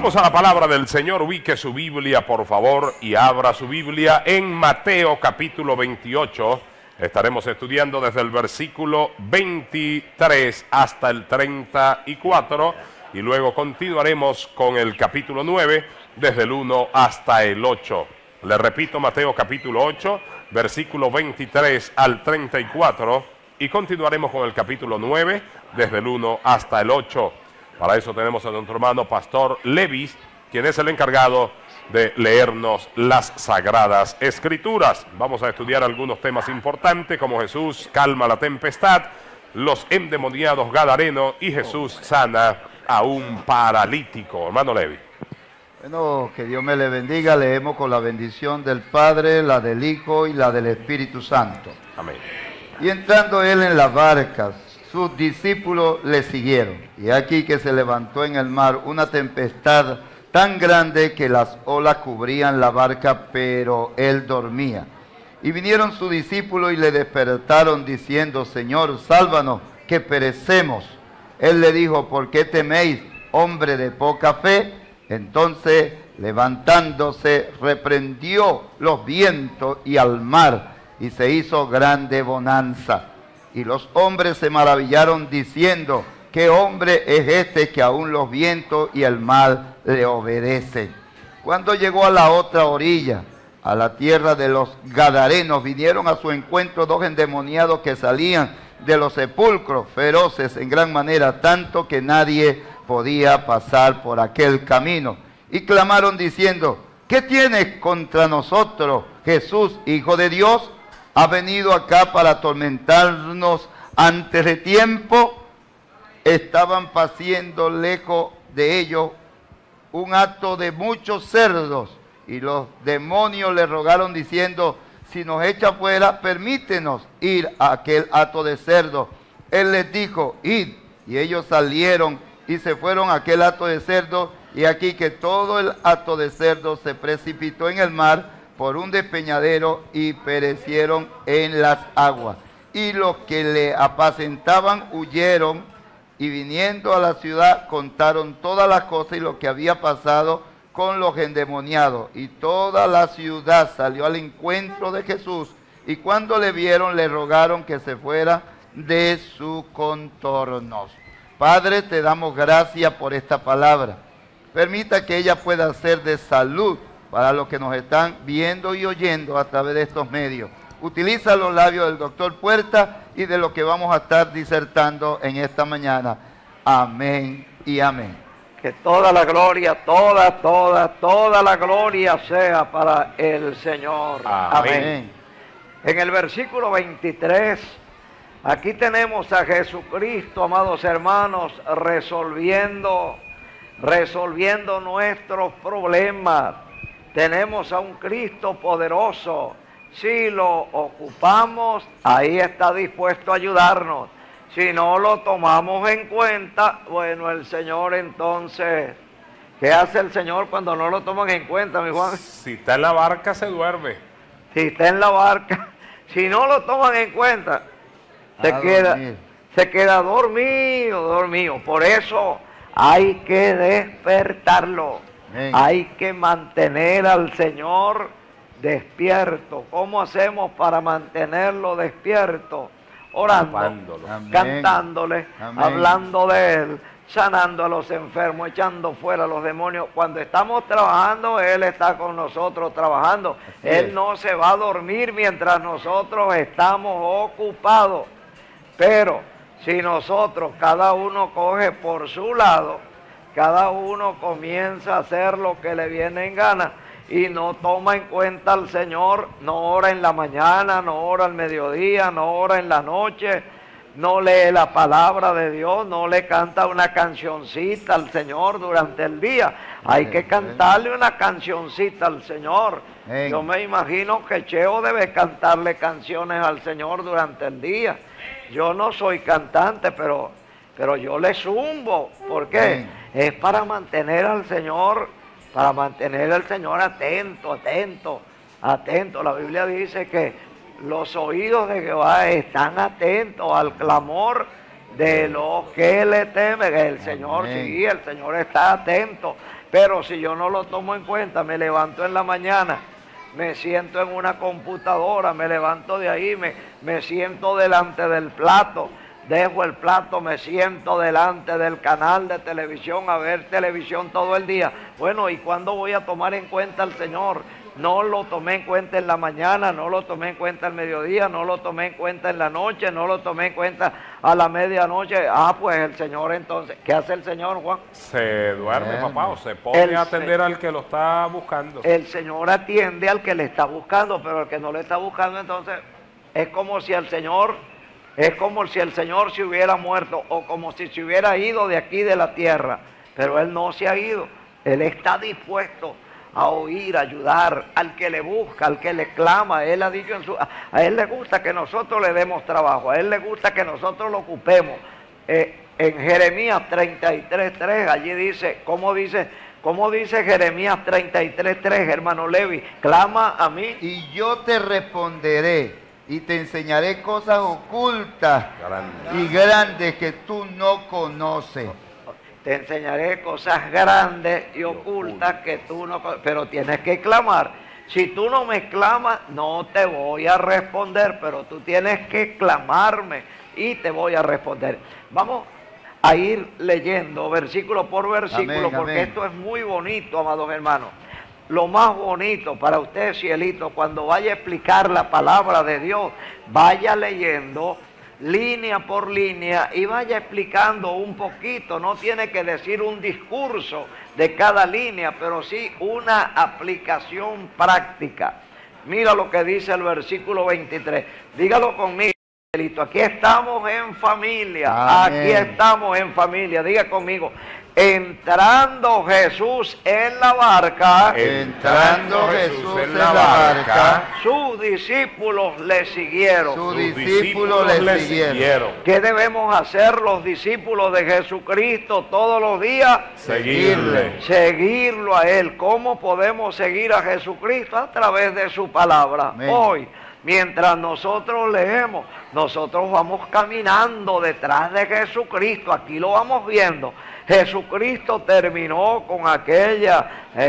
Vamos a la palabra del Señor. Ubique su Biblia, por favor, y abra su Biblia en Mateo capítulo 28. Estaremos estudiando desde el versículo 23 hasta el 34 y luego continuaremos con el capítulo 9 desde el 1 hasta el 8. Le repito, Mateo capítulo 8, versículo 23 al 34 y continuaremos con el capítulo 9 desde el 1 hasta el 8. Para eso tenemos a nuestro hermano Pastor Levis, quien es el encargado de leernos las Sagradas Escrituras. Vamos a estudiar algunos temas importantes como Jesús calma la tempestad, los endemoniados gadarenos y Jesús sana a un paralítico. Hermano Levis. Bueno, que Dios me le bendiga. Leemos con la bendición del Padre, la del Hijo y la del Espíritu Santo. Amén. Y entrando él en las barcas, sus discípulos le siguieron. Y aquí que se levantó en el mar una tempestad tan grande que las olas cubrían la barca, pero él dormía. Y vinieron sus discípulos y le despertaron diciendo: Señor, sálvanos, que perecemos. Él le dijo: ¿por qué teméis, hombre de poca fe? Entonces, levantándose, reprendió los vientos y al mar, y se hizo grande bonanza. Y los hombres se maravillaron diciendo: ¿qué hombre es este que aún los vientos y el mar le obedecen? Cuando llegó a la otra orilla, a la tierra de los Gadarenos, vinieron a su encuentro dos endemoniados que salían de los sepulcros, feroces en gran manera, tanto que nadie podía pasar por aquel camino. Y clamaron diciendo: ¿qué tienes contra nosotros, Jesús, Hijo de Dios? ¿Ha venido acá para atormentarnos antes de tiempo? Estaban paciendo lejos de ellos un hato de muchos cerdos, y los demonios le rogaron diciendo: si nos echa fuera, permítenos ir a aquel hato de cerdos. Él les dijo: id. Y ellos salieron y se fueron a aquel hato de cerdos, y aquí que todo el hato de cerdos se precipitó en el mar por un despeñadero y perecieron en las aguas. Y los que le apacentaban huyeron, y viniendo a la ciudad contaron todas las cosas y lo que había pasado con los endemoniados. Y toda la ciudad salió al encuentro de Jesús, y cuando le vieron le rogaron que se fuera de sus contornos. Padre, te damos gracias por esta palabra. Permita que ella pueda ser de salud para los que nos están viendo y oyendo a través de estos medios. Utiliza los labios del doctor Puerta y de lo que vamos a estar disertando en esta mañana. Amén y amén. Que toda la gloria, toda la gloria sea para el Señor. Amén. En el versículo 23, aquí tenemos a Jesucristo, amados hermanos, resolviendo nuestros problemas. Tenemos a un Cristo poderoso. Si lo ocupamos, ahí está dispuesto a ayudarnos. Si no lo tomamos en cuenta, bueno, el Señor entonces, ¿qué hace el Señor cuando no lo toman en cuenta, mi Juan? Si está en la barca, se duerme. Si está en la barca, si no lo toman en cuenta, se queda dormido. Por eso hay que despertarlo. Amén. Hay que mantener al Señor despierto. ¿Cómo hacemos para mantenerlo despierto? Orando, cantándole, amén, hablando de Él, sanando a los enfermos, echando fuera a los demonios. Cuando estamos trabajando, Él está con nosotros trabajando. Él no se va a dormir mientras nosotros estamos ocupados. Pero si nosotros, cada uno coge por su lado, cada uno comienza a hacer lo que le viene en gana y no toma en cuenta al Señor, no ora en la mañana, no ora al mediodía, no ora en la noche, no lee la palabra de Dios, no le canta una cancioncita al Señor durante el día. Hay que cantarle una cancioncita al Señor. Yo me imagino que Cheo debe cantarle canciones al Señor durante el día. Yo no soy cantante, pero yo le zumbo. ¿Por qué? Es para mantener al Señor, atento. La Biblia dice que los oídos de Jehová están atentos al clamor de los que le temen. El Señor, sí, el Señor está atento. Pero si yo no lo tomo en cuenta, me levanto en la mañana, me siento en una computadora, me levanto de ahí, me siento delante del plato, dejo el plato, me siento delante del canal de televisión a ver televisión todo el día. Bueno, ¿y cuándo voy a tomar en cuenta al Señor? No lo tomé en cuenta en la mañana, no lo tomé en cuenta al mediodía, no lo tomé en cuenta en la noche, no lo tomé en cuenta a la medianoche. Ah, pues el Señor entonces, ¿qué hace el Señor, Juan? Se duerme, papá, o se pone a atender al que lo está buscando. El Señor atiende al que le está buscando, pero al que no le está buscando, entonces es como si el Señor se hubiera muerto o como si se hubiera ido de aquí de la tierra. Pero Él no se ha ido, Él está dispuesto a oír, a ayudar al que le busca, al que le clama. Él ha dicho a Él le gusta que nosotros le demos trabajo, a Él le gusta que nosotros lo ocupemos. En Jeremías 33:3, allí dice, ¿cómo dice Jeremías 33:3, hermano Levi? Clama a mí y yo te responderé y te enseñaré cosas ocultas y grandes que tú no conoces. Te enseñaré cosas grandes y ocultas que tú no conoces, pero tienes que clamar. Si tú no me clamas, no te voy a responder, pero tú tienes que clamarme y te voy a responder. Vamos a ir leyendo versículo por versículo, amén, porque amén. esto es muy bonito, amados hermanos. Lo más bonito para usted, cielito, cuando vaya a explicar la palabra de Dios, vaya leyendo línea por línea y vaya explicando un poquito. No tiene que decir un discurso de cada línea, pero sí una aplicación práctica. Mira lo que dice el versículo 23. Dígalo conmigo. Aquí estamos en familia. Amén. Aquí estamos en familia. Diga conmigo. Entrando Jesús en la barca, Entrando Jesús en la barca, sus discípulos le siguieron. sus discípulos le siguieron. ¿Qué debemos hacer los discípulos de Jesucristo todos los días? Seguirle. Seguirlo a Él. ¿Cómo podemos seguir a Jesucristo? A través de su palabra. Amén. Hoy, mientras nosotros leemos, nosotros vamos caminando detrás de Jesucristo. Aquí lo vamos viendo. Jesucristo terminó con aquella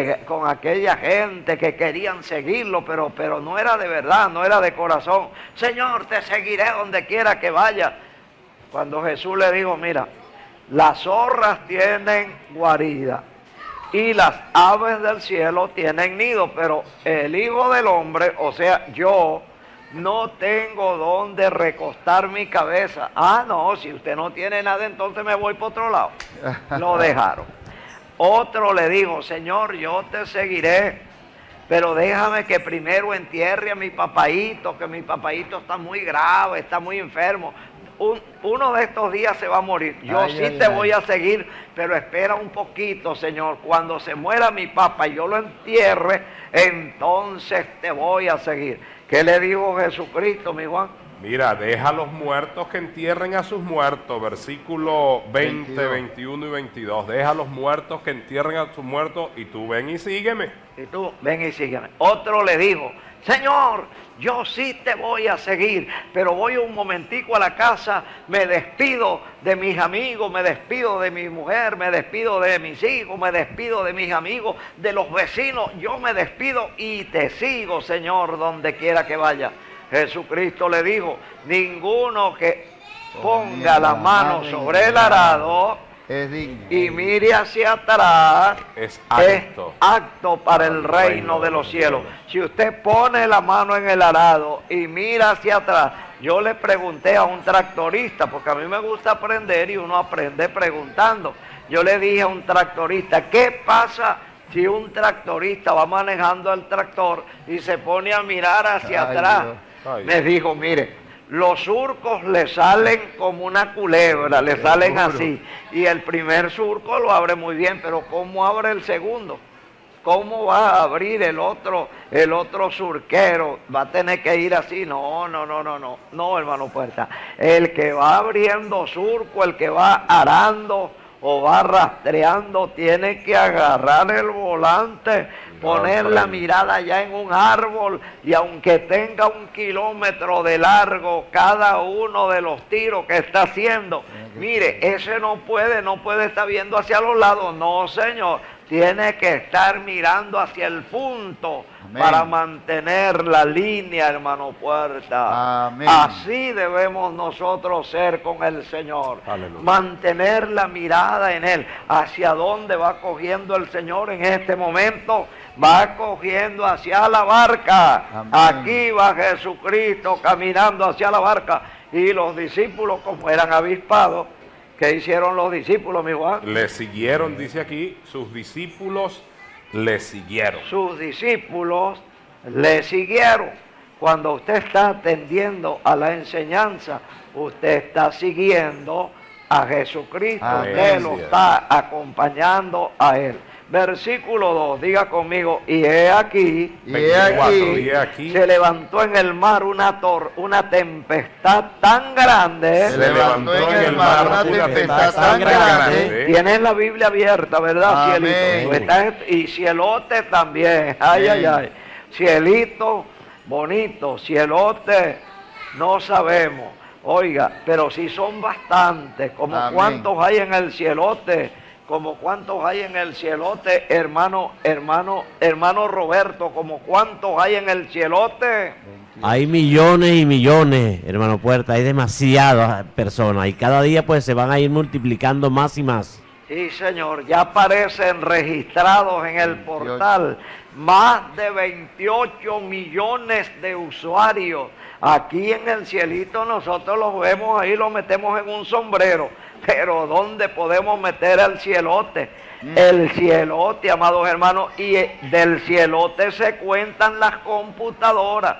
gente que querían seguirlo, pero no era de verdad, no era de corazón. Señor, te seguiré donde quiera que vaya. Cuando Jesús le dijo, mira, las zorras tienen guarida y las aves del cielo tienen nido, pero el Hijo del Hombre, o sea, yo, no tengo dónde recostar mi cabeza. Ah, no, si usted no tiene nada, entonces me voy por otro lado. Lo dejaron. Otro le dijo, Señor, yo te seguiré, pero déjame que primero entierre a mi papaíto, que mi papaíto está muy grave, está muy enfermo. Uno de estos días se va a morir. Yo te voy a seguir, pero espera un poquito, Señor. Cuando se muera mi papá y yo lo entierre, entonces te voy a seguir. ¿Qué le dijo Jesucristo, mi Juan? Mira, deja a los muertos que entierren a sus muertos, versículo 20, 21 y 22. Deja a los muertos que entierren a sus muertos y tú ven y sígueme. Y tú ven y sígueme. Otro le dijo, Señor, yo sí te voy a seguir, pero voy un momentico a la casa, me despido de mis amigos, me despido de mi mujer, me despido de mis hijos, me despido de mis amigos, de los vecinos, yo me despido y te sigo, Señor, donde quiera que vaya. Jesucristo le dijo, ninguno que ponga la mano sobre el arado es digno y mire hacia atrás, es apto para el reino de los cielos. Si usted pone la mano en el arado y mira hacia atrás, yo le pregunté a un tractorista, porque a mí me gusta aprender y uno aprende preguntando. Yo le dije a un tractorista, ¿qué pasa si un tractorista va manejando el tractor y se pone a mirar hacia atrás? Me dijo, mire, los surcos le salen como una culebra, le salen así. Y el primer surco lo abre muy bien, pero ¿cómo abre el segundo? ¿Cómo va a abrir el otro surquero? ¿Va a tener que ir así? No, hermano Puerta. El que va abriendo surco, el que va arando o va rastreando, tiene que agarrar el volante, poner la mirada ya en un árbol, y aunque tenga 1 kilómetro de largo cada uno de los tiros que está haciendo, mire, ese no puede estar viendo hacia los lados, no, señor, tiene que estar mirando hacia el punto. Amén. Para mantener la línea, hermano Puerta. Amén. Así debemos nosotros ser con el Señor. Aleluya. Mantener la mirada en Él. ¿Hacia dónde va cogiendo el Señor en este momento? Va cogiendo hacia la barca. Amén. Aquí va Jesucristo caminando hacia la barca. Y los discípulos, como eran avispados, ¿qué hicieron los discípulos, mi Juan? Le siguieron, dice aquí, sus discípulos le siguieron. Sus discípulos le siguieron. Cuando usted está atendiendo a la enseñanza, usted está siguiendo a Jesucristo. Amén. Usted lo está acompañando a Él. Versículo 2, diga conmigo, y he aquí, 24, y he aquí se levantó en el mar una tempestad tan grande. Se levantó en el mar una tempestad tan grande. Tienes la Biblia abierta, ¿verdad, Amén. Cielito? Y cielote también. Ay, ay, ay. Cielito, bonito. Cielote, no sabemos. Oiga, pero si son bastantes, como Amén. cuántos hay en el cielote. Como cuántos hay en el cielote, hermano Roberto, como cuántos hay en el cielote. Hay millones y millones, hermano Puerta, hay demasiadas personas y cada día pues se van a ir multiplicando más y más. Sí, señor, ya aparecen registrados en el portal más de 28 millones de usuarios. Aquí en el cielito nosotros los vemos ahí, los metemos en un sombrero. Pero ¿dónde podemos meter al cielote? El cielote, amados hermanos, y del cielote se cuentan las computadoras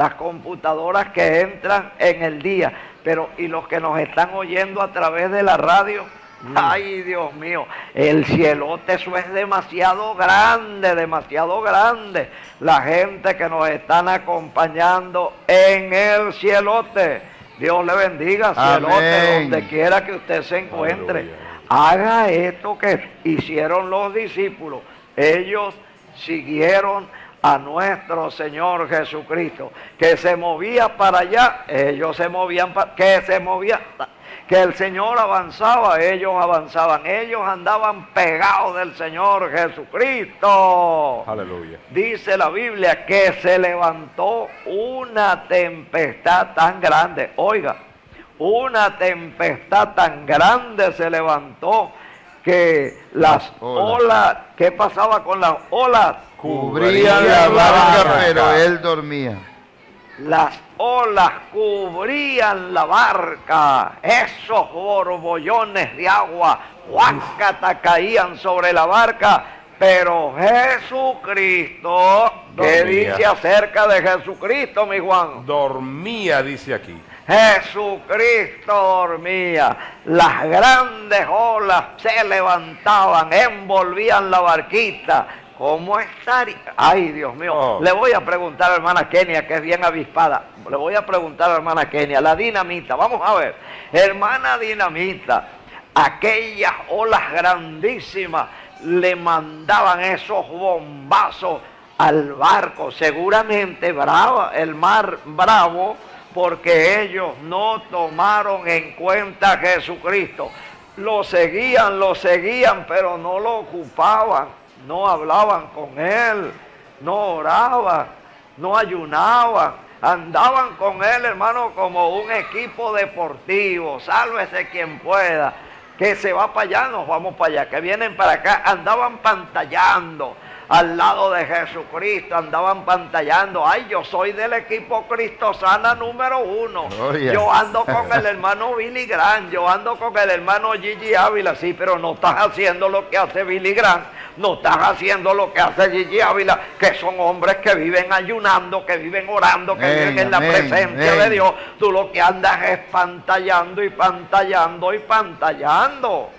que entran en el día. Pero, y los que nos están oyendo a través de la radio, ay, Dios mío, el cielote, eso es demasiado grande, demasiado grande. La gente que nos están acompañando en el cielote. Dios le bendiga, cielote, donde quiera que usted se encuentre. Aleluya. Haga esto que hicieron los discípulos. Ellos siguieron a nuestro Señor Jesucristo. Que se movía para allá, ellos se movían para... Que el Señor avanzaba, ellos avanzaban. Ellos andaban pegados del Señor Jesucristo. Aleluya. Dice la Biblia que se levantó una tempestad tan grande. Oiga, una tempestad tan grande se levantó que las olas, ¿qué pasaba con las olas? Cubrían la barca, pero él dormía. Las olas cubrían la barca, esos borbollones de agua, huáscata, caían sobre la barca, pero Jesucristo, ¿qué dice acerca de Jesucristo, mi Juan? Dormía, dice aquí. Jesucristo dormía, las grandes olas se levantaban, envolvían la barquita. ¿Cómo estaría? Ay, Dios mío. Le voy a preguntar a la hermana Kenia, que es bien avispada. Le voy a preguntar a la hermana Kenia, la dinamita. Vamos a ver. Hermana dinamita, aquellas olas grandísimas le mandaban esos bombazos al barco. Seguramente el mar bravo, porque ellos no tomaron en cuenta a Jesucristo. Lo seguían, pero no lo ocupaban. No hablaban con Él, no oraban, no ayunaban, andaban con Él, hermano, como un equipo deportivo. Sálvese quien pueda, que se va para allá, nos vamos para allá, que vienen para acá. Andaban pantallando al lado de Jesucristo, andaban pantallando. Ay, yo soy del equipo Cristosana número 1. Oh, yes. Yo ando con el hermano Billy Graham, yo ando con el hermano Gigi Ávila. Sí, pero no estás haciendo lo que hace Billy Graham, no estás haciendo lo que hace Gigi Ávila, que son hombres que viven ayunando, que viven orando, que viven en la presencia de Dios. Tú lo que andas es pantallando y pantallando y pantallando.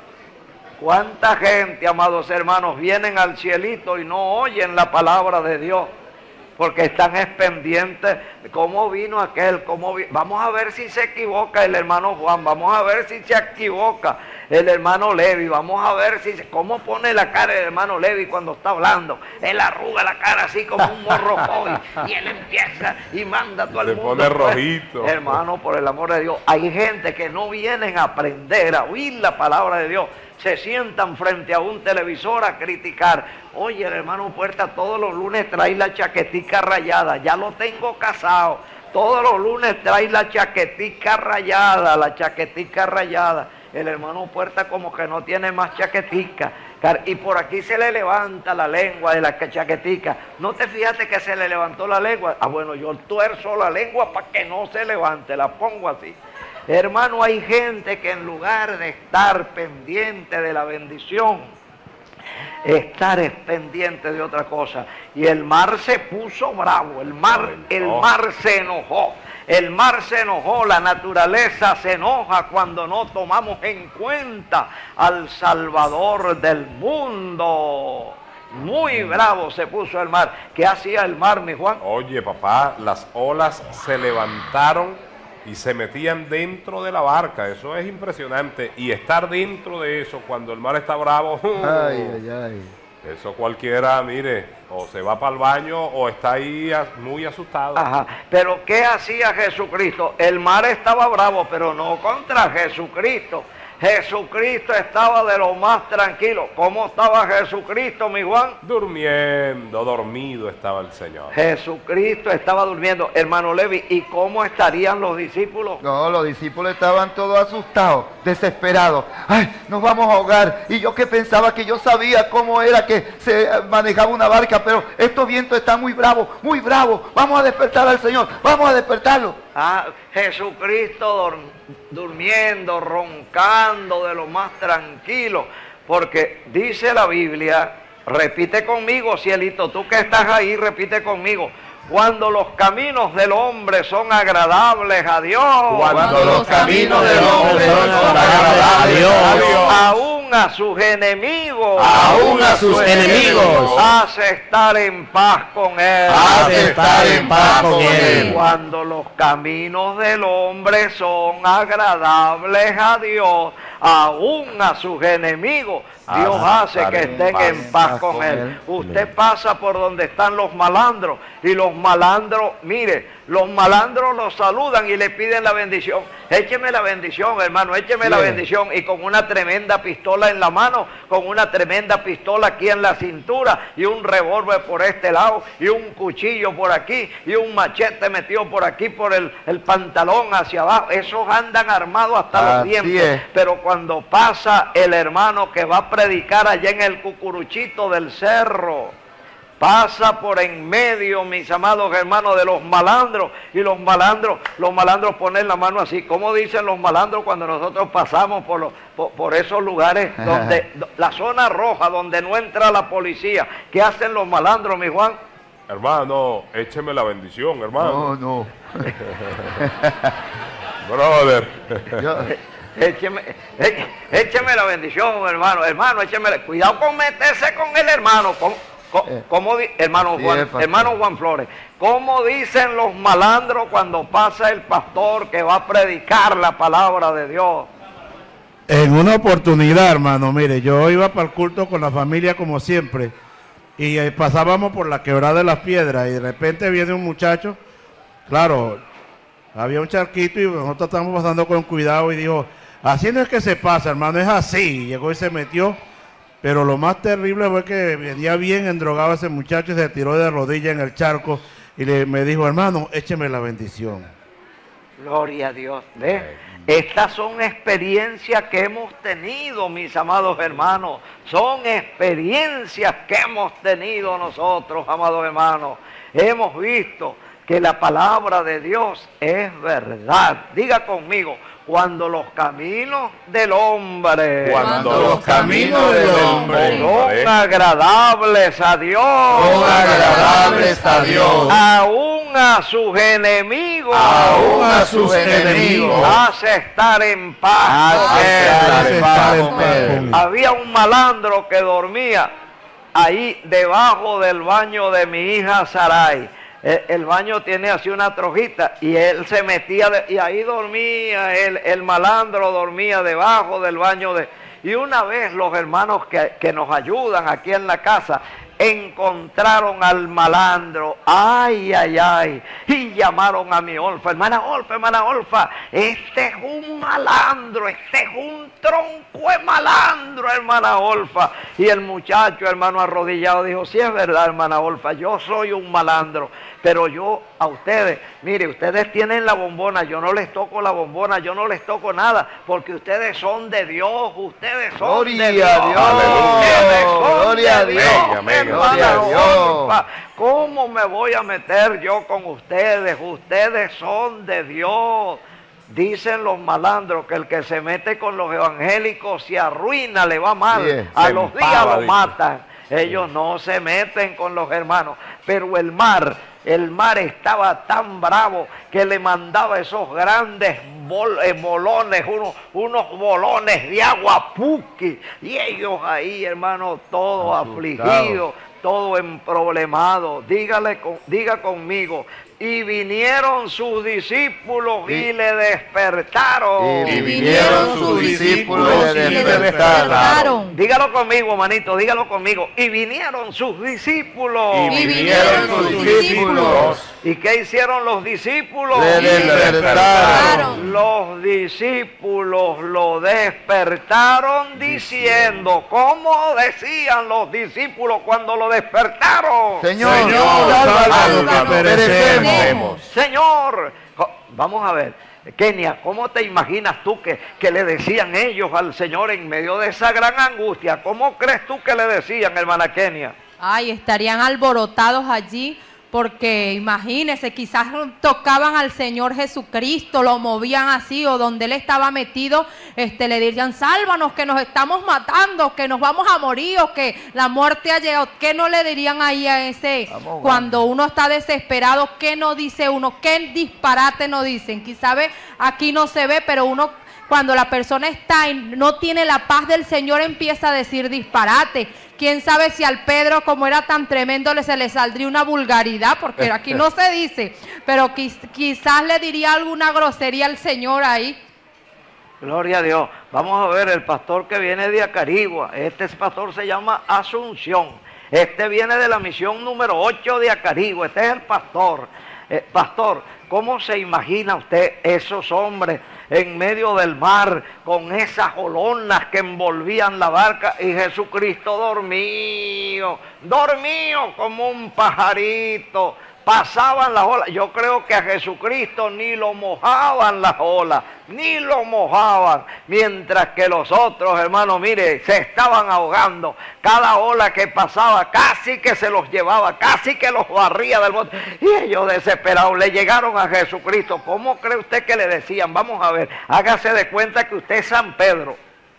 ¿Cuánta gente, amados hermanos, vienen al cielito y no oyen la palabra de Dios? Porque están pendientes de cómo vino aquel, vamos a ver si se equivoca el hermano Juan, vamos a ver si se equivoca el hermano Levi. Vamos a ver cómo pone la cara el hermano Levi cuando está hablando. Él arruga la cara así como un morrocoy y él empieza y manda a todo el mundo. Se pone rojito. Hermano, por el amor de Dios, hay gente que no vienen a aprender, a oír la palabra de Dios. Se sientan frente a un televisor a criticar. Oye, el hermano Puerta todos los lunes trae la chaquetica rayada. Ya lo tengo casado. Todos los lunes trae la chaquetica rayada, la chaquetica rayada. El hermano Puerta como que no tiene más chaquetica. Y por aquí se le levanta la lengua de la chaquetica. ¿No te fijaste que se le levantó la lengua? Ah, bueno, yo tuerzo la lengua para que no se levante, la pongo así. Hermano, hay gente que en lugar de estar pendiente de la bendición, estar es pendiente de otra cosa. Y el mar se puso bravo, el mar se enojó. El mar se enojó, la naturaleza se enoja cuando no tomamos en cuenta al Salvador del mundo. Muy bravo se puso el mar. ¿Qué hacía el mar, mi Juan? Oye, papá, las olas se levantaron y se metían dentro de la barca. Eso es impresionante. Y estar dentro de eso cuando el mar está bravo, eso cualquiera, mire, o se va para el baño o está ahí muy asustado. Ajá. Pero ¿qué hacía Jesucristo? El mar estaba bravo, pero no contra Jesucristo. Jesucristo estaba de lo más tranquilo. ¿Cómo estaba Jesucristo, mi Juan? Durmiendo, dormido estaba el Señor. Jesucristo estaba durmiendo. Hermano Levi, ¿y cómo estarían los discípulos? No, los discípulos estaban todos asustados, desesperados. ¡Ay, nos vamos a ahogar! Y yo que pensaba que yo sabía cómo era que se manejaba una barca, pero estos vientos están muy bravos, muy bravos. Vamos a despertar al Señor, vamos a despertarlo. Ah, Jesucristo durmiendo, roncando de lo más tranquilo, porque dice la Biblia, repite conmigo, cielito, tú que estás ahí, repite conmigo. Cuando los caminos del hombre son agradables a Dios. Cuando los caminos del hombre son agradables a Dios. Aún a sus enemigos. Aún a sus enemigos. Hace estar en paz con Él. Hace estar en paz con Él. Cuando los caminos del hombre son agradables a Dios, aún a sus enemigos, Dios hace que estén en paz con Él. Usted pasa por donde están los malandros y los malandros, mire, los malandros los saludan y le piden la bendición. Écheme la bendición, hermano, écheme la bendición. Y con una tremenda pistola en la mano, con una tremenda pistola aquí en la cintura y un revólver por este lado y un cuchillo por aquí y un machete metido por aquí por el pantalón hacia abajo. Esos andan armados hasta los dientes. Pero cuando pasa el hermano que va a predicar allá en el cucuruchito del cerro, pasa por en medio, mis amados hermanos, de los malandros, y los malandros ponen la mano así. ¿Cómo dicen los malandros cuando nosotros pasamos por esos lugares donde la zona roja, donde no entra la policía? ¿Qué hacen los malandros, mi Juan? Hermano, écheme la bendición, hermano. No. Brother. Écheme la bendición, hermano. Hermano, écheme. Cuidado con meterse con el hermano. Hermano Juan Flores, ¿cómo dicen los malandros cuando pasa el pastor que va a predicar la palabra de Dios? En una oportunidad, hermano, mire, yo iba para el culto con la familia como siempre y pasábamos por la quebrada de las piedras y de repente viene un muchacho, claro, había un charquito y nosotros estábamos pasando con cuidado y dijo, así no es que se pasa, hermano, es así. Llegó y se metió. Pero lo más terrible fue que venía bien endrogado ese muchacho y se tiró de rodillas en el charco y me dijo, hermano, écheme la bendición. Gloria a Dios. ¿Ve? Estas son experiencias que hemos tenido, mis amados hermanos. Son experiencias que hemos tenido nosotros, amados hermanos. Hemos visto que la palabra de Dios es verdad. Diga conmigo. Cuando los caminos del hombre son agradables a Dios, aún a sus enemigos, hace estar en paz. Había un malandro que dormía ahí debajo del baño de mi hija Sarai. El baño tiene así una trojita y él se metía y ahí dormía, el malandro dormía debajo del baño y una vez los hermanos que nos ayudan aquí en la casa encontraron al malandro, ay, ay, ay, y llamaron a mi Olfa, hermana Olfa, este es un malandro, este es un tronco de malandro, hermana Olfa. Y el muchacho, hermano arrodillado, dijo, sí es verdad, hermana Olfa, yo soy un malandro, pero yo a ustedes, mire, ustedes tienen la bombona, yo no les toco la bombona, yo no les toco nada, porque ustedes son de Dios, ustedes son de Dios. Gloria a Dios. Hermana Olfa, ¿cómo me voy a meter yo con ustedes? Ustedes son de Dios. Dicen los malandros que el que se mete con los evangélicos se arruina, le va mal, a los días lo matan. Ellos no se meten con los hermanos, pero el mar estaba tan bravo que le mandaba esos grandes bolones, unos bolones de agua puqui, y ellos ahí, hermano, todos afligidos, todos emproblemados. Diga conmigo, y vinieron sus discípulos y le despertaron. Y vinieron sus discípulos y le despertaron. Dígalo conmigo, manito, dígalo conmigo. Y vinieron sus discípulos. Y vinieron sus discípulos. ¿Y qué hicieron los discípulos? Le despertaron. Los discípulos lo despertaron diciendo, ¿cómo decían los discípulos cuando lo despertaron? Señor, sálvanos que perecemos. Señor, vamos a ver, Kenia, ¿cómo te imaginas tú que le decían ellos al Señor en medio de esa gran angustia? ¿Cómo crees tú que le decían, hermana Kenia? Ay, estarían alborotados allí, porque imagínense, quizás tocaban al Señor Jesucristo, lo movían así, o donde Él estaba metido, le dirían, sálvanos, que nos estamos matando, que nos vamos a morir, o que la muerte ha llegado. ¿Qué no le dirían ahí a ese, cuando uno está desesperado? ¿Qué no dice uno? ¿Qué disparate no dicen? Quizás aquí no se ve, pero uno, cuando la persona está y no tiene la paz del Señor, empieza a decir disparate. Quién sabe si al Pedro, como era tan tremendo, se le saldría una vulgaridad, porque aquí no se dice, pero quizás le diría alguna grosería al Señor ahí. Gloria a Dios. Vamos a ver el pastor que viene de Acarigua. Este pastor se llama Asunción. Este viene de la misión número 8 de Acarigua. Este es el pastor. Pastor, ¿cómo se imagina usted esos hombres en medio del mar con esas olonas que envolvían la barca y Jesucristo dormido como un pajarito? Pasaban las olas. Yo creo que a Jesucristo ni lo mojaban las olas, ni lo mojaban, mientras que los otros, hermanos, mire, se estaban ahogando. Cada ola que pasaba casi que se los llevaba, casi que los barría del bote. Y ellos desesperados le llegaron a Jesucristo. ¿Cómo cree usted que le decían? Vamos a ver, hágase de cuenta que usted es San Pedro.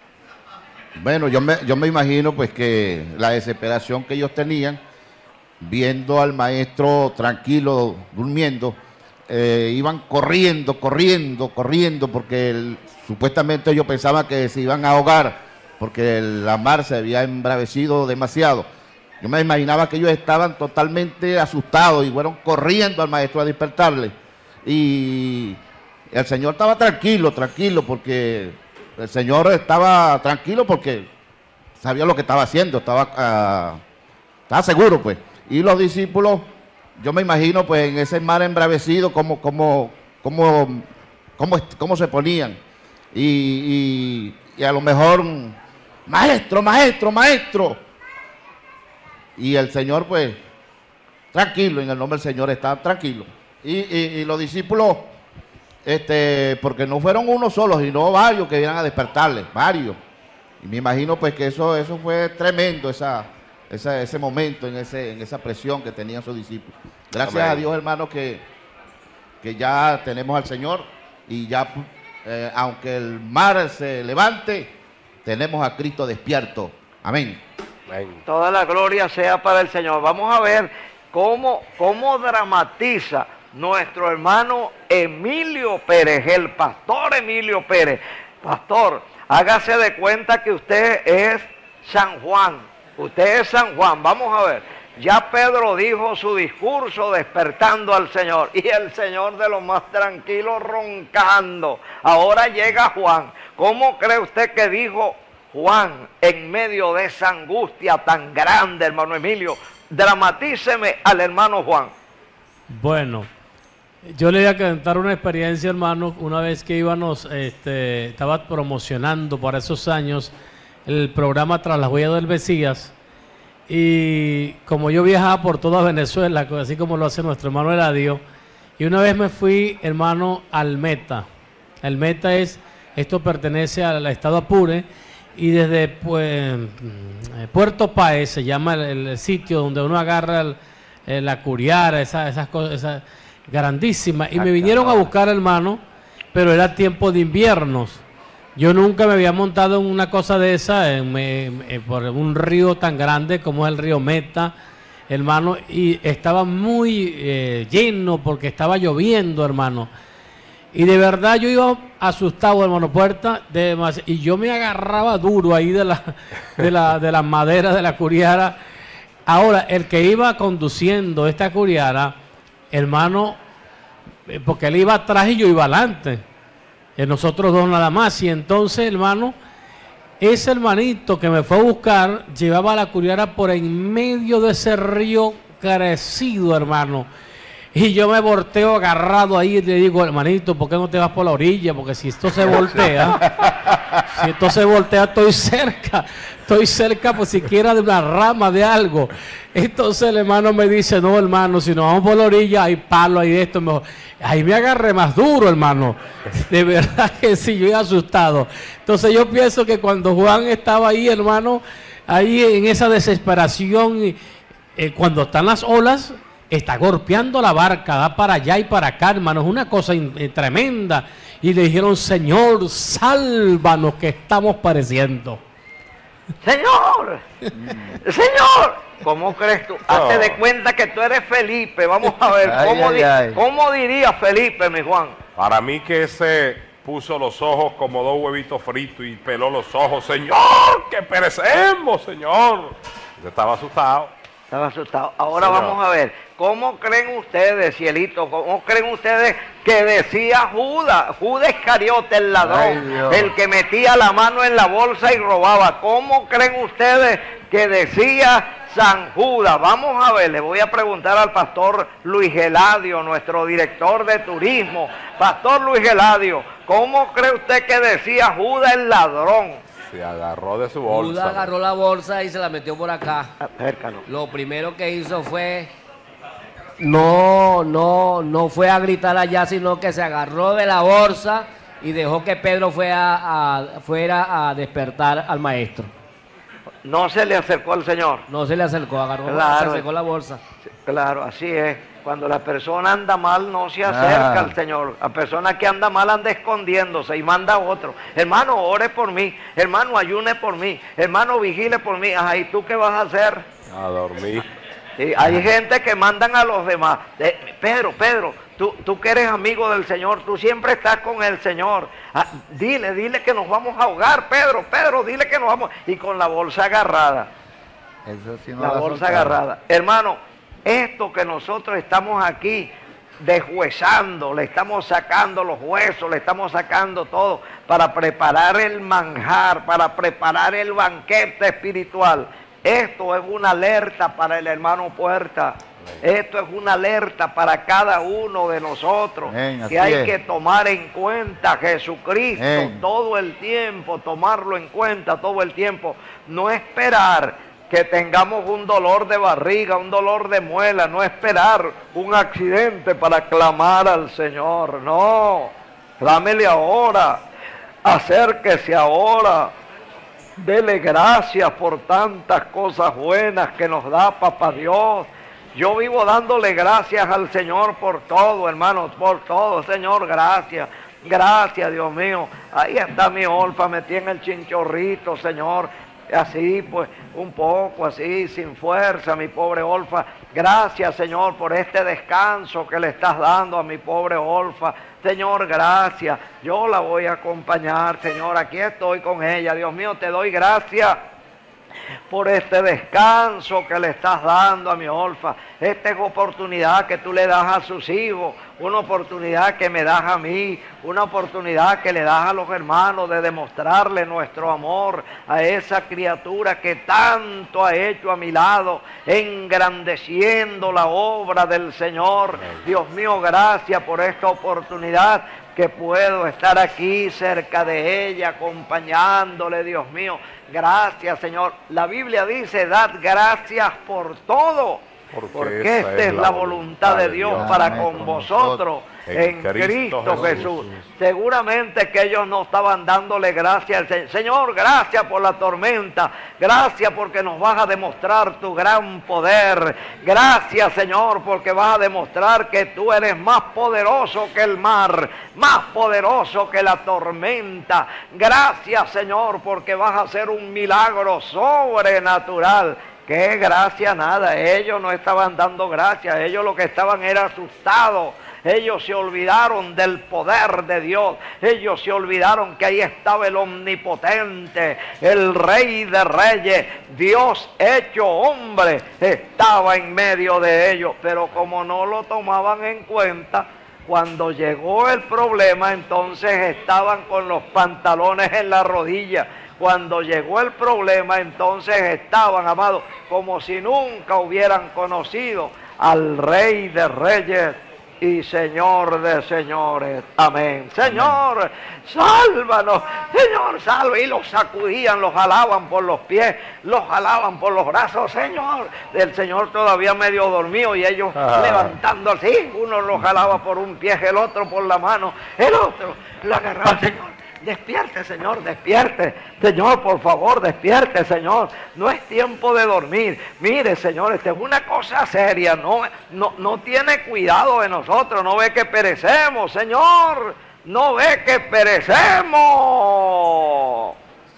Bueno, yo me imagino pues que la desesperación que ellos tenían, viendo al maestro tranquilo, durmiendo, iban corriendo, porque supuestamente ellos pensaban que se iban a ahogar, porque la mar se había embravecido demasiado. Yo me imaginaba que ellos estaban totalmente asustados y fueron corriendo al maestro a despertarle. Y el Señor estaba tranquilo, porque el Señor estaba tranquilo porque sabía lo que estaba haciendo, estaba seguro, pues. Y los discípulos, yo me imagino, pues en ese mar embravecido, cómo se ponían. Y a lo mejor, maestro. Y el Señor, pues, tranquilo, en el nombre del Señor está tranquilo. Y los discípulos, porque no fueron uno solo, sino varios que iban a despertarle, varios. Y me imagino, pues, que eso fue tremendo, ese momento, en esa presión que tenían sus discípulos. Gracias a Dios, hermano, que ya tenemos al Señor y ya, aunque el mar se levante, tenemos a Cristo despierto. Amén. Toda la gloria sea para el Señor. Vamos a ver cómo dramatiza nuestro hermano Emilio Pérez, el pastor Emilio Pérez. Pastor, hágase de cuenta que usted es San Juan. Usted es San Juan, vamos a ver. Ya Pedro dijo su discurso despertando al Señor, y el Señor de lo más tranquilo roncando. Ahora llega Juan. ¿Cómo cree usted que dijo Juan en medio de esa angustia tan grande, hermano Emilio? Dramatíceme al hermano Juan. Bueno, yo le voy a contar una experiencia, hermano. Una vez que íbamos, estaba promocionando para esos años el programa Tras las Huellas del Mesías, y como yo viajaba por toda Venezuela, así como lo hace nuestro hermano Eladio, y una vez me fui, hermano, al Meta. El Meta esto pertenece al estado Apure, y desde Puerto Páez se llama el sitio donde uno agarra la curiara, esas cosas grandísimas, y me vinieron a buscar, hermano, pero era tiempo de inviernos. Yo nunca me había montado en una cosa de esa, por un río tan grande como es el río Meta, hermano, y estaba muy lleno porque estaba lloviendo, hermano. Y de verdad yo iba asustado, hermano Puerta, y yo me agarraba duro ahí de la madera de la curiara. Ahora, el que iba conduciendo esta curiara, hermano, porque él iba atrás y yo iba adelante, nosotros dos nada más, y entonces, hermano, ese hermanito que me fue a buscar llevaba la curiara por en medio de ese río crecido, hermano. Y yo me volteo agarrado ahí y le digo, hermanito, ¿por qué no te vas por la orilla? Porque si esto se voltea, estoy cerca por siquiera de una rama de algo. Entonces el hermano me dice, no, hermano, si nos vamos por la orilla, hay palo, hay esto, mejor. Ahí me agarré más duro, hermano. De verdad que sí, yo he asustado. Entonces yo pienso que cuando Juan estaba ahí, hermano, ahí en esa desesperación, cuando están las olas, está golpeando la barca, da para allá y para acá, hermano, es una cosa tremenda. Y le dijeron, Señor, sálvanos que estamos pereciendo. Señor, Señor, ¿cómo crees tú? Hazte de cuenta que tú eres Felipe. Vamos a ver, ¿cómo diría Felipe, mi Juan? Para mí que ese puso los ojos como dos huevitos fritos y peló los ojos. Señor, que perecemos, Señor. Yo estaba asustado. Estaba asustado. Ahora Señor, vamos a ver, ¿cómo creen ustedes, cielito? ¿Cómo creen ustedes que decía Judas Iscariote, el ladrón, el que metía la mano en la bolsa y robaba? ¿Cómo creen ustedes que decía San Judas? Vamos a ver, le voy a preguntar al pastor Luis Eladio, nuestro director de turismo. Pastor Luis Eladio, ¿cómo cree usted que decía Judas el ladrón? Se agarró de su bolsa. Judas agarró la bolsa y se la metió por acá. Acércanos. Lo primero que hizo fue no fue a gritar allá, sino que se agarró de la bolsa y dejó que Pedro fuera a despertar al maestro. No se le acercó al Señor. No se le acercó, se acercó la bolsa. Claro, así es. Cuando la persona anda mal, no se acerca al Señor. La persona que anda mal anda escondiéndose y manda a otro. Hermano, ore por mí. Hermano, ayune por mí. Hermano, vigile por mí. Ajá, ¿y tú qué vas a hacer? A dormir. Sí, hay gente que mandan a los demás. Pedro, tú que eres amigo del Señor, tú siempre estás con el Señor. Dile que nos vamos a ahogar, Pedro, dile que nos vamos. Y con la bolsa agarrada. Eso sí no la bolsa agarrada. Hermano, esto que nosotros estamos aquí deshuesando, le estamos sacando los huesos, le estamos sacando todo para preparar el manjar, para preparar el banquete espiritual. Esto es una alerta para el hermano Puerta. Esto es una alerta para cada uno de nosotros, que hay que tomar en cuenta a Jesucristo todo el tiempo, tomarlo en cuenta todo el tiempo, no esperar que tengamos un dolor de barriga, un dolor de muela, no esperar un accidente para clamar al Señor, no, clámele ahora, acérquese ahora, dele gracias por tantas cosas buenas que nos da Papá Dios. Yo vivo dándole gracias al Señor por todo, hermanos, por todo, Señor, gracias. Gracias, Dios mío. Ahí está mi Olfa, metí en el chinchorrito, Señor. Así, pues, un poco así, sin fuerza, mi pobre Olfa. Gracias, Señor, por este descanso que le estás dando a mi pobre Olfa. Señor, gracias. Yo la voy a acompañar, Señor. Aquí estoy con ella. Dios mío, te doy gracias. por este descanso que le estás dando a mi Olfa. Esta es oportunidad que tú le das a sus hijos, una oportunidad que me das a mí, una oportunidad que le das a los hermanos de demostrarle nuestro amor a esa criatura que tanto ha hecho a mi lado, engrandeciendo la obra del Señor. Dios mío, gracias por esta oportunidad que puedo estar aquí cerca de ella, acompañándole, Dios mío. Gracias, Señor. La Biblia dice, dad gracias por todo, porque esta es la voluntad de Dios para con vosotros en Cristo Jesús. Seguramente que ellos no estaban dándole gracias al Señor. Señor, gracias por la tormenta. Gracias porque nos vas a demostrar tu gran poder. Gracias, Señor, porque vas a demostrar que tú eres más poderoso que el mar, más poderoso que la tormenta. Gracias, Señor, porque vas a hacer un milagro sobrenatural. ¿Qué gracia? Nada. Ellos no estaban dando gracias. Ellos lo que estaban era asustados. Ellos se olvidaron del poder de Dios. Ellos se olvidaron que ahí estaba el omnipotente, el Rey de Reyes, Dios hecho hombre, estaba en medio de ellos. Pero como no lo tomaban en cuenta, cuando llegó el problema, entonces estaban con los pantalones en la rodilla. Cuando llegó el problema, entonces estaban, amados, como si nunca hubieran conocido al Rey de Reyes y Señor de señores. Amén. Señor, sálvanos. Señor, salva. Y los sacudían, los jalaban por los pies, los jalaban por los brazos. Señor, el Señor todavía medio dormido y ellos levantando así. Uno los jalaba por un pie, el otro por la mano, el otro lo agarraba. Señor, despierte, Señor, despierte. Señor, por favor, despierte, Señor. No es tiempo de dormir. Mire, Señor, esta es una cosa seria. No tiene cuidado de nosotros. No ve que perecemos, Señor. No ve que perecemos.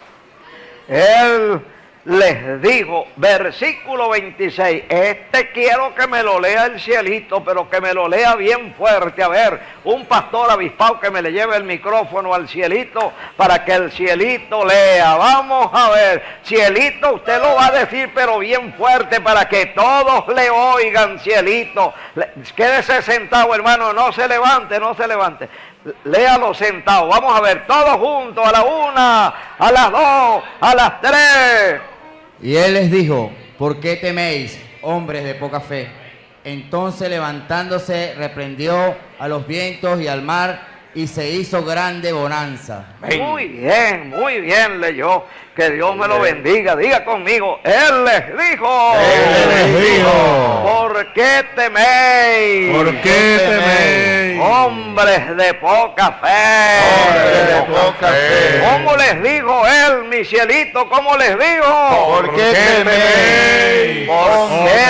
Él les dijo, versículo 26, quiero que me lo lea el cielito, pero que me lo lea bien fuerte. A ver, un pastor avispado que me le lleve el micrófono al cielito para que el cielito lea. Vamos a ver, cielito, usted lo va a decir pero bien fuerte para que todos le oigan, cielito. Quédese sentado, hermano, no se levante, no se levante. Léalo sentado. Vamos a ver, todos juntos, a la 1, a las 2, a las 3. Y él les dijo, ¿por qué teméis, hombres de poca fe? Entonces levantándose, reprendió a los vientos y al mar, y se hizo grande bonanza. Muy bien leyó. Que Dios me lo bendiga. Diga conmigo, Él les dijo. Él les dijo. ¿Por qué teméis? ¿Por qué teméis? Hombres de poca fe. Hombres de poca fe. ¿Cómo les dijo Él, mi cielito? ¿Cómo les dijo? ¿Por qué teméis? ¿Por qué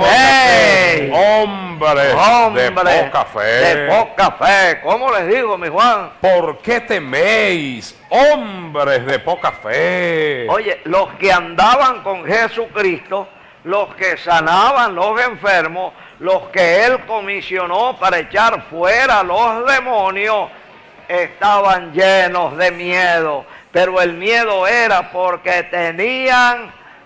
teméis? Hombres de poca fe. De poca fe. ¿Cómo les digo, mi Juan? ¿Por qué teméis, hombres de poca fe? Oye, los que andaban con Jesucristo, los que sanaban los enfermos, los que Él comisionó para echar fuera a los demonios, estaban llenos de miedo. Pero el miedo era porque tenían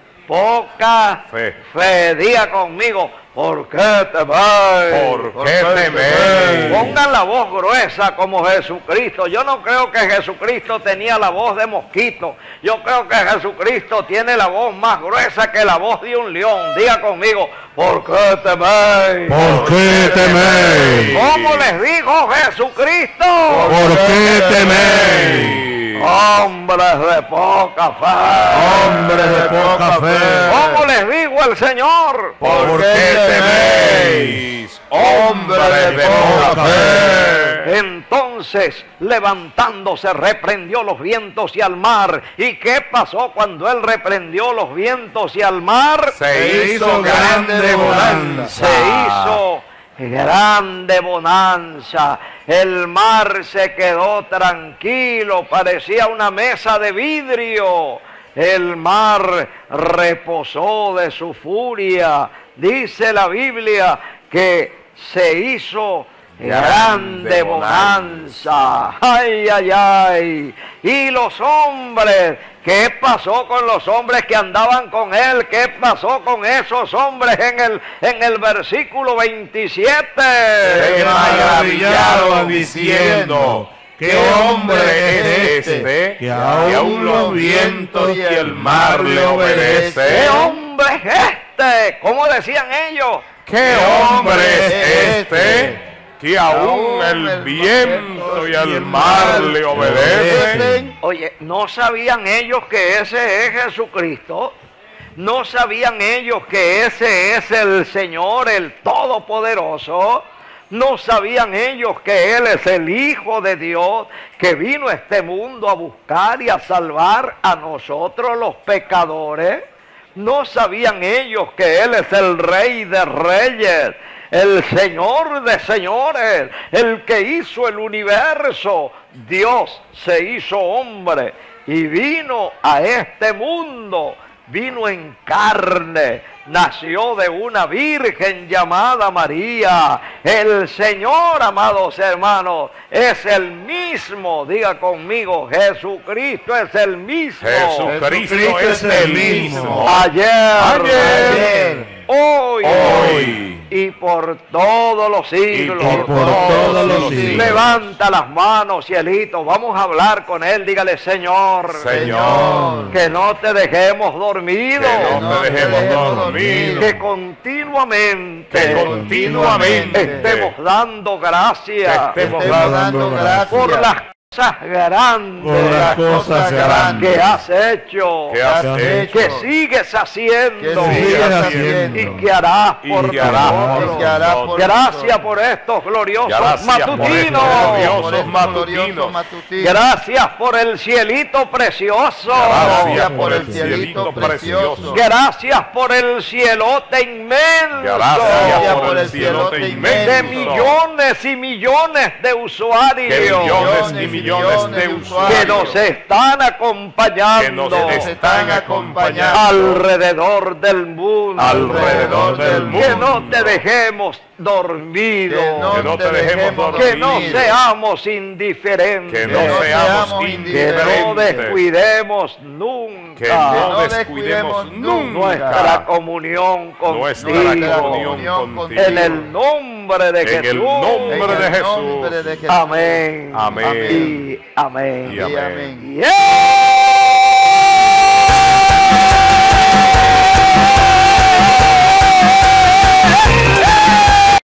poca fe. Diga conmigo, ¿por qué teméis? ¿Por qué teméis? Pongan la voz gruesa como Jesucristo. Yo no creo que Jesucristo tenía la voz de mosquito. Yo creo que Jesucristo tiene la voz más gruesa que la voz de un león. Diga conmigo, ¿por qué teméis? ¿Por qué teméis? ¿Cómo les dijo Jesucristo? ¿Por qué teméis? Hombres de poca fe. Hombres de poca fe. ¿Cómo les dijo el Señor? ¿Por qué teméis, hombres de poca fe? Entonces, levantándose, reprendió los vientos y al mar. ¿Y qué pasó cuando Él reprendió los vientos y al mar? Se hizo grande bonanza. Se hizo grande bonanza. El mar se quedó tranquilo, parecía una mesa de vidrio. El mar reposó de su furia. Dice la Biblia que se hizo grande bonanza. Ay, ay, ay. Y los hombres ¿Qué pasó con los hombres que andaban con él? ¿Qué pasó con esos hombres en el versículo 27? Se maravillaron diciendo, ¿qué hombre es este que aún los vientos y el mar le obedecen? ¿Qué hombre es este? ¿Cómo decían ellos? ¿Qué hombre es este que aún el viento y el mar le obedecen? Oye, ¿no sabían ellos que ese es Jesucristo? ¿No sabían ellos que ese es el Señor, el Todopoderoso? ¿No sabían ellos que Él es el Hijo de Dios, que vino a este mundo a buscar y a salvar a nosotros los pecadores? ¿No sabían ellos que Él es el Rey de Reyes, el Señor de señores, el que hizo el universo? Dios se hizo hombre y vino a este mundo, vino en carne, nació de una virgen llamada María. El Señor, amados hermanos, es el mismo. Diga conmigo, Jesucristo es el mismo. Jesucristo es el mismo. Ayer, hoy y por todos los siglos. Levanta las manos, cielito. Vamos a hablar con Él. Dígale, Señor, que no te dejemos dormido. Que continuamente estemos dando gracias por las cosas grandes que has hecho, que sigues haciendo y que harás por nosotros. Gracias por estos gloriosos matutinos. Gracias por el cielito precioso. Gracias por el cielito precioso. Gracias por el cielote inmenso. Gracias por el cielote inmenso. De millones y millones de usuarios. Que nos están acompañando, alrededor del mundo, que no te dejemos dormido, que no seamos indiferentes, que no descuidemos nunca, nuestra comunión contigo, en el nombre de Jesús. Amén. Amén. Amén. Y amén. Yeah.